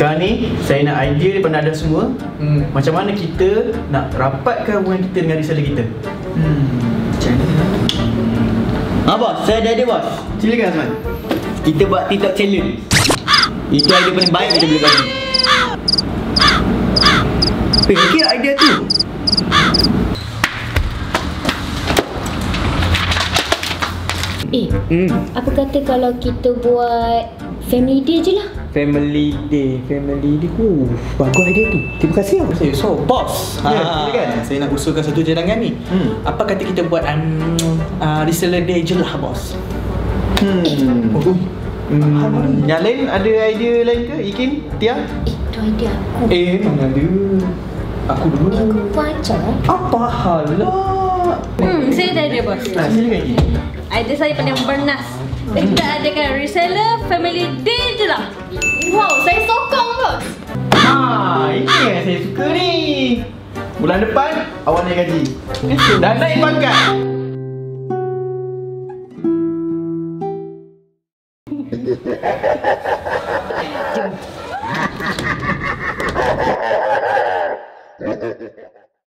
Sekarang ni saya nak idea daripada anda semua. Macam mana kita nak rapatkan hubungan kita dengan reseller kita. Macam mana? Bos, saya ada idea bos. Silakan Azman. Kita buat TikTok challenge. Itu idea paling baik kita boleh bagi. Okey idea tu. Apa kata kalau kita buat family day je lah? Family day. Bagus idea tu. Terima kasih. Okay, so bos, silakan. saya nak usulkan satu cadangan ni. Apa kata kita buat reseller day je lah bos. Yang lain ada idea lain ke? Ikin? Tia? Itu idea aku. Mana ada. Aku dulu. Aku baca. Apa hal lah? Saya ada idea bos. Silakan Ikin. Idea saya paling bernas. Kita adakan reseller family day je lah. Wow, saya sokong bos. Ini yang saya suka ni. Bulan depan awak naik gaji dan naik pangkat.